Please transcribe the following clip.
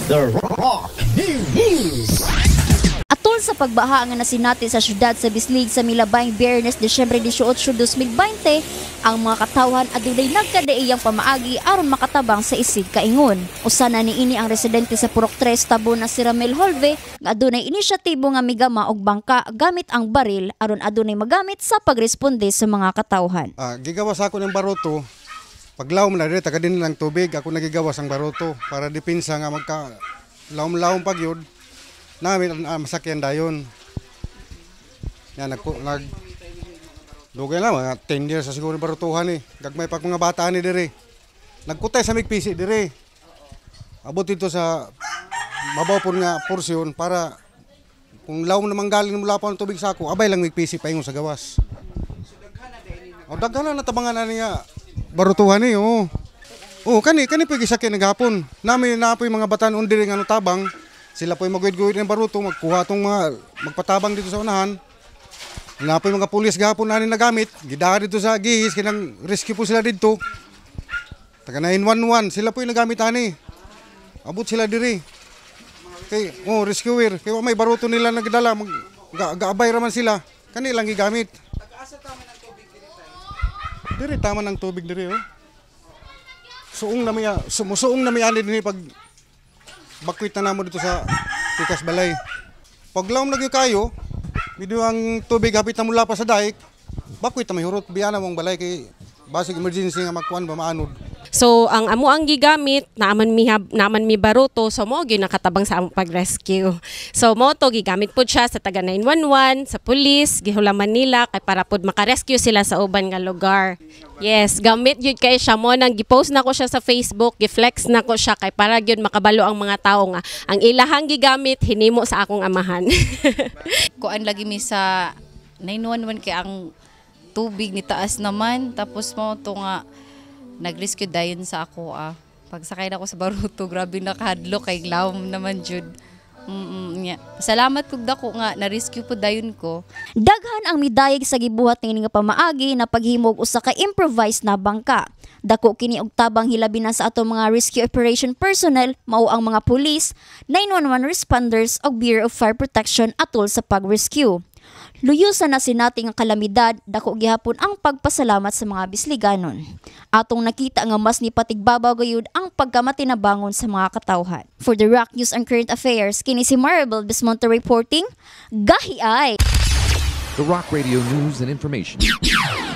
The Rock News. Atol sa pagbaha nga nasinati sa syudad sa Bislig sa milabayng Biyernes, Desyembre 18, 2020, ang mga katawhan adunay nagkadaiyang pamaagi aron makatabang sa isig kaingon. Usa na niini ang residente sa Purok 3 tabo na si Ramel Holve nga adunay inisyatibo nga migama og bangka gamit ang baril aron adunay magamit sa pagresponde sa mga katawhan. Gigawas ako ng baruto. Paglaom na diri taga din lang tubig, ako nagigawas ang baruto para depensa nga magka laom-laom pagyud namin masakyan dayon. Yan dugay na mga 10 years sa siguro barutuhan Gagmay pa mga bata ni diri. Nagkutay sa migpisi diri. Abot dito sa mabaw pon nga porsyon para kung laom na manggaling mula pa ng tubig sa ako, abay lang migpisi pa ingon sa gawas. O daghan na tabangan na niya barutuhan kani pag isakyan naghapon. Namin na po yung mga batan diri nga tabang. Sila po yung maguyod-guyod ng baruto, magkuha itong magpatabang dito sa unahan. Na po yung mga pulis gahapon na nagamit, gidahan dito sa gihis, kinang rescue po sila dito. Taga 911, sila po yung nagamit Abot sila diri. Kay, rescuer, kaya may baruto nila nagdala, gaabay raman sila. Kanilang gigamit. Taga-asa tama ng tubig diri tayo? Diri, tama ng tubig diri. Suong na may ani din pag bakwit na namo dito sa Pikas Balay. Paglaom lagi kayo, video ang tubig hapit na mula pa sa daik, bakwit na may hurot biya na mong balay kay basic emergency nga magkuan ba maanod. So ang amo ang gigamit naman mi baruto, so mo gyud nakatabang sa among pag-rescue. So mo to gigamit pud siya sa taga 911, sa pulis, gihulaman nila kay para pud maka-rescue sila sa uban nga lugar. Yes, gamit gyud kay siya mo nang gi-post na ko siya sa Facebook, gi-flex na ko siya kay para gyud makabalo ang mga tawo nga ang ilahang gigamit hinimo sa akong amahan. Kuan lagi mi sa 911 kay ang tubig ni taas naman, tapos mo to nga nag-rescue dayon sa ako pagsakay na ako sa baruto, grabe nakahadlok kay laom naman jud. Salamat pug dako nga na-rescue po dayon ko. Daghan ang midayeg sa gibuhat ni nga pamaagi na paghimog usa ka improvised na bangka. Dako kini og tabang hilabi na sa ato mga rescue operation personnel, mao ang mga pulis, 911 responders ug Bureau of Fire Protection atol sa pag-rescue. Luyusan na sinati nga kalamidad, dako gihapon ang pagpasalamat sa mga Bisliganon. Atong nakita nga mas ni patigbabaw gayud ang pagkamatinabangon sa mga katawhan. For the Rock News and Current Affairs, kini si Maribel Bismonte reporting, Gahi ay! The Rock Radio News and Information.